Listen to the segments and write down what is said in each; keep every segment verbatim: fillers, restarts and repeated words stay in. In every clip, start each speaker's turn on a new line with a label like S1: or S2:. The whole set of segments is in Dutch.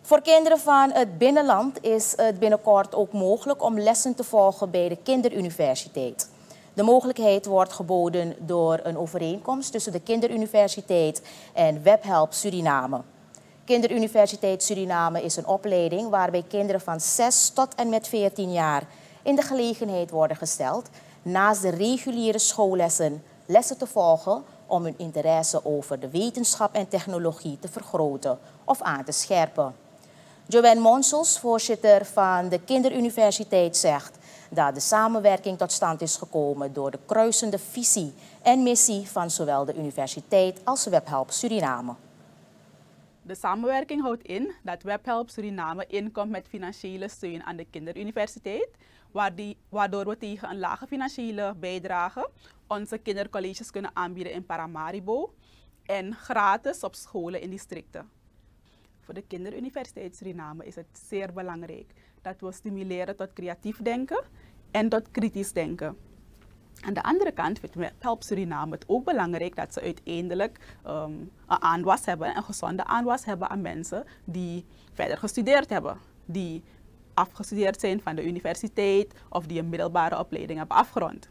S1: Voor kinderen van het binnenland is het binnenkort ook mogelijk om lessen te volgen bij de Kinderuniversiteit. De mogelijkheid wordt geboden door een overeenkomst tussen de Kinderuniversiteit en Webhelp Suriname. Kinderuniversiteit Suriname is een opleiding waarbij kinderen van zes tot en met veertien jaar in de gelegenheid worden gesteld naast de reguliere schoollessen lessen te volgen om hun interesse over de wetenschap en technologie te vergroten of aan te scherpen. Joanne Monsels, voorzitter van de Kinderuniversiteit, zegt dat de samenwerking tot stand is gekomen door de kruisende visie en missie van zowel de universiteit als Webhelp Suriname.
S2: De samenwerking houdt in dat Webhelp Suriname inkomt met financiële steun aan de Kinderuniversiteit, waardoor we tegen een lage financiële bijdrage onze kindercolleges kunnen aanbieden in Paramaribo en gratis op scholen in districten. Voor de Kinderuniversiteit Suriname is het zeer belangrijk dat we stimuleren tot creatief denken en tot kritisch denken. Aan de andere kant vindt Webhelp Suriname het ook belangrijk dat ze uiteindelijk um, een aanwas hebben, een gezonde aanwas hebben aan mensen die verder gestudeerd hebben, die afgestudeerd zijn van de universiteit of die een middelbare opleiding hebben afgerond.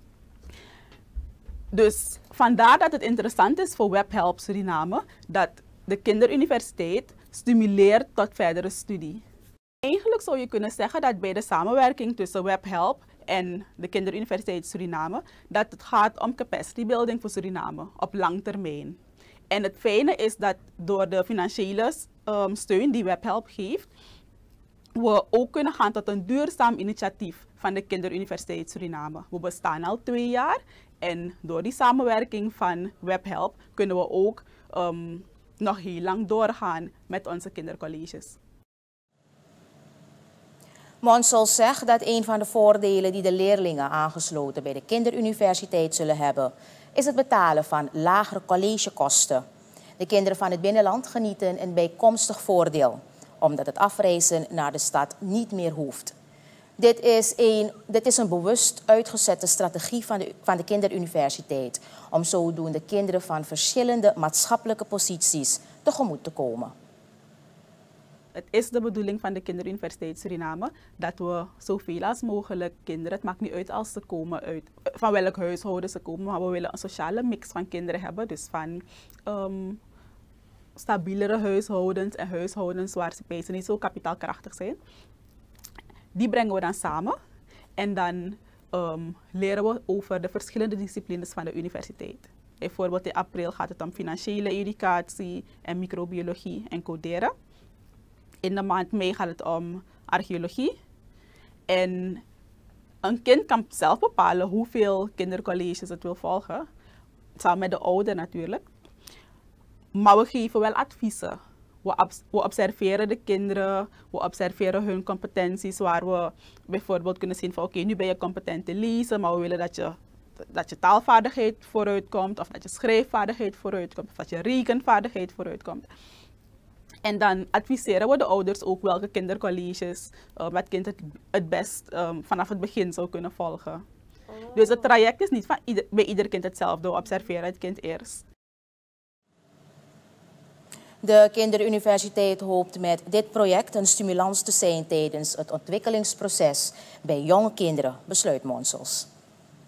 S2: Dus vandaar dat het interessant is voor Webhelp Suriname dat de Kinderuniversiteit stimuleert tot verdere studie. Eigenlijk zou je kunnen zeggen dat bij de samenwerking tussen Webhelp en de Kinderuniversiteit Suriname dat het gaat om capacity building voor Suriname op lang termijn. En het fijne is dat door de financiële um, steun die Webhelp geeft, we ook kunnen gaan tot een duurzaam initiatief van de Kinderuniversiteit Suriname. We bestaan al twee jaar en door die samenwerking van Webhelp kunnen we ook um, nog heel lang doorgaan met onze kindercolleges.
S1: Monsels zegt dat een van de voordelen die de leerlingen aangesloten bij de Kinderuniversiteit zullen hebben, is het betalen van lagere collegekosten. De kinderen van het binnenland genieten een bijkomstig voordeel, omdat het afreizen naar de stad niet meer hoeft. Dit is een, dit is een bewust uitgezette strategie van de, van de Kinderuniversiteit, om zodoende kinderen van verschillende maatschappelijke posities tegemoet te komen.
S2: Het is de bedoeling van de Kinderuniversiteit Suriname dat we zoveel als mogelijk kinderen, het maakt niet uit als ze komen uit, van welk huishouden ze komen, maar we willen een sociale mix van kinderen hebben, dus van um, stabielere huishoudens en huishoudens waar ze niet zo kapitaalkrachtig zijn. Die brengen we dan samen en dan um, leren we over de verschillende disciplines van de universiteit. Bijvoorbeeld in april gaat het om financiële educatie en microbiologie en coderen. In de maand mei gaat het om archeologie. En een kind kan zelf bepalen hoeveel kindercolleges het wil volgen. Samen met de ouder natuurlijk. Maar we geven wel adviezen. We, we observeren de kinderen, we observeren hun competenties, waar we bijvoorbeeld kunnen zien van oké, okay, nu ben je competent te lezen, maar we willen dat je, dat je taalvaardigheid vooruitkomt, of dat je schrijfvaardigheid vooruitkomt, of dat je rekenvaardigheid vooruitkomt. En dan adviseren we de ouders ook welke kindercolleges uh, het kind het, het best um, vanaf het begin zou kunnen volgen. Oh. Dus het traject is niet van ieder, bij ieder kind hetzelfde, we observeren het kind eerst.
S1: De Kinderuniversiteit hoopt met dit project een stimulans te zijn tijdens het ontwikkelingsproces bij jonge kinderen, besluit Monsels.